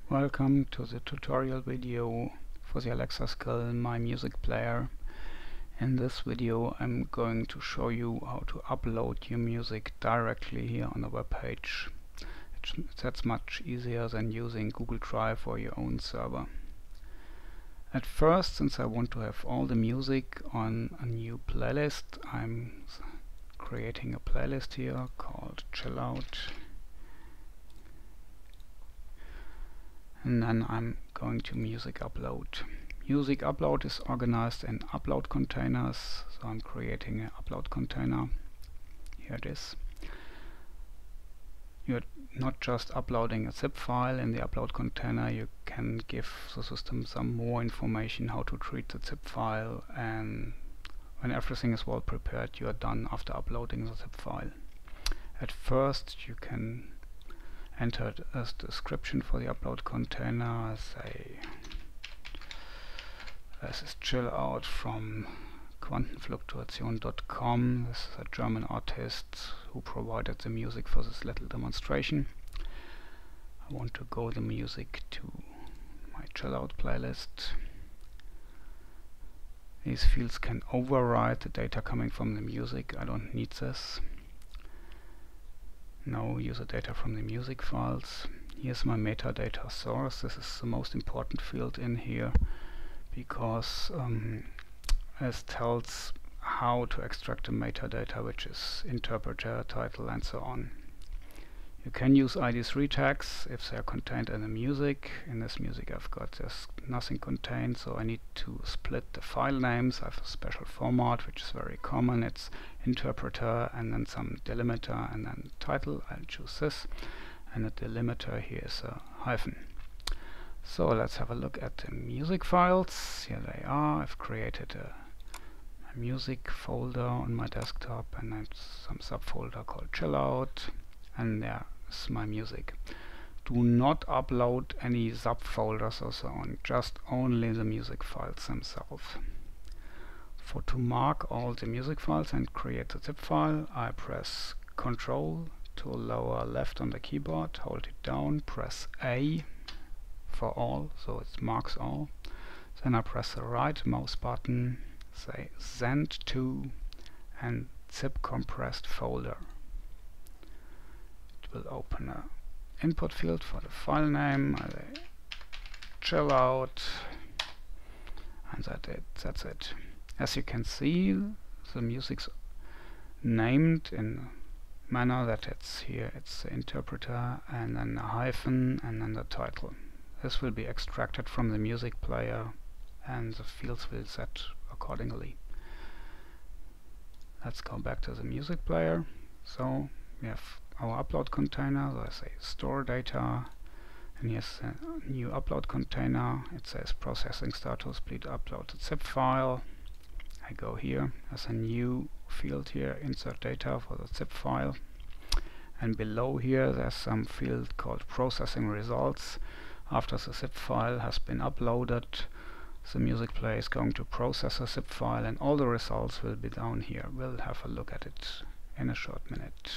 Welcome to the tutorial video for the Alexa skill My Music Player. In this video I'm going to show you how to upload your music directly here on the web page. That's much easier than using Google Drive or your own server. At first, since I want to have all the music on a new playlist, I'm creating a playlist here called Chill Out. And then I'm going to music upload. Music upload is organized in upload containers, so I'm creating an upload container. Here it is. You're not just uploading a zip file in the upload container, you can give the system some more information how to treat the zip file, and when everything is well prepared you are done after uploading the zip file. At first you can enter a description for the upload container, say this is Chill Out from Quantenfluktuation.com. This is a German artist who provided the music for this little demonstration. I want to go the music to my Chill Out playlist. These fields can override the data coming from the music. I don't need this. Now user data from the music files. Here's my metadata source. This is the most important field in here because it tells how to extract the metadata, which is interpreter, title, and so on. You can use ID3 tags if they are contained in the music. In this music there's nothing contained, so I need to split the file names. I have a special format which is very common. It's interpreter and then some delimiter and then title. I'll choose this, and the delimiter here is a hyphen. So let's have a look at the music files. Here they are. I've created a music folder on my desktop and then some subfolder called Chill Out, and there's my music. Do not upload any subfolders or so on, just only the music files themselves. To mark all the music files and create the zip file, I press Ctrl to lower left on the keyboard, hold it down, press A for all, so it marks all. Then I press the right mouse button, say Send to, and zip compressed folder. It will open an input field for the file name. I say Chill Out, and that's it. As you can see, the music's named in a manner that it's here. It's the interpreter and then a hyphen and then the title. This will be extracted from the music player and the fields will set accordingly. Let's go back to the music player. So we have our upload container, so I say store data, and here's a new upload container. It says processing status, please upload the zip file. I go here as a new field here, insert data for the zip file, and below here there's some field called processing results. After the zip file has been uploaded, the music player is going to process a zip file and all the results will be down here. We'll have a look at it in a short minute.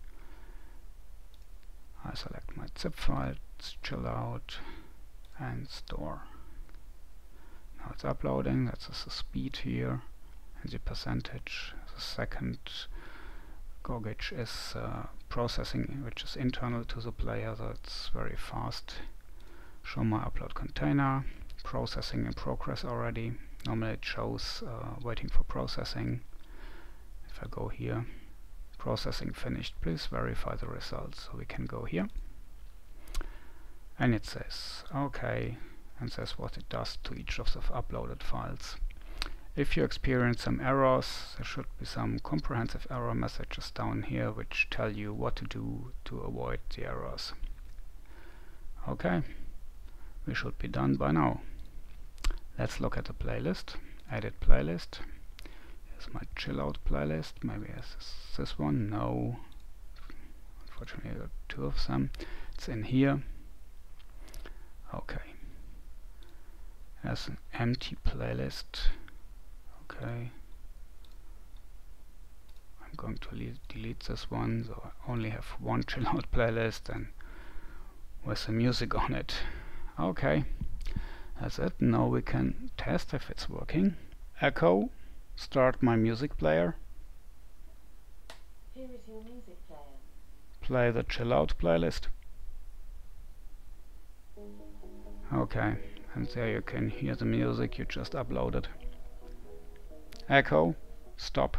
I select my zip file, Chill Out, and store. Now it's uploading. That's the speed here, and the percentage. The second gauge is processing, which is internal to the player, so it's very fast. Show my upload container, processing in progress already. Normally it shows waiting for processing. If I go here, processing finished, please verify the results. So we can go here, and it says OK, and says what it does to each of the uploaded files. If you experience some errors, there should be some comprehensive error messages down here which tell you what to do to avoid the errors. OK, we should be done by now. Let's look at the playlist. Edit playlist. Here's my Chill Out playlist. Maybe it's this one. No, unfortunately I got two of them. It's in here. Okay, there's an empty playlist. Okay, I'm going to delete this one, so I only have one Chill Out playlist and with the music on it. Okay, that's it. Now we can test if it's working. Echo, start my music player. Here is your music player. Play the Chill Out playlist. Okay, and there you can hear the music you just uploaded. Echo, stop.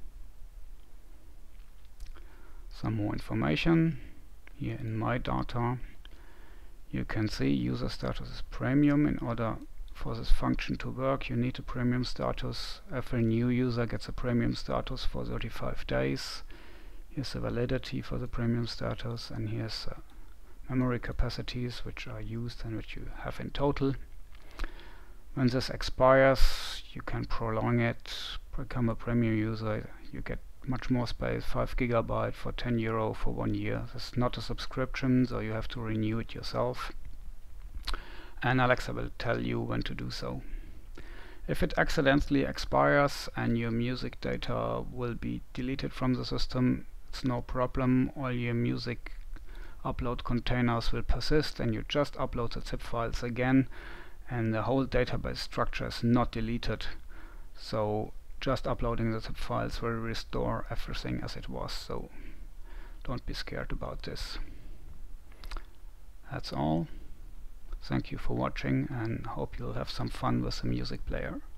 Some more information. Here in my data, you can see user status is premium. In order for this function to work, you need a premium status. Every new user gets a premium status for 35 days. Here's the validity for the premium status, and here's memory capacities which are used and which you have in total. When this expires, you can prolong it, become a premium user. You get much more space, 5 GB for €10 for 1 year. This is not a subscription, so you have to renew it yourself. And Alexa will tell you when to do so. If it accidentally expires and your music data will be deleted from the system, it's no problem. All your music upload containers will persist, and you just upload the zip files again, and the whole database structure is not deleted. So just uploading the zip files will restore everything as it was, so don't be scared about this. That's all. Thank you for watching, and hope you'll have some fun with the music player.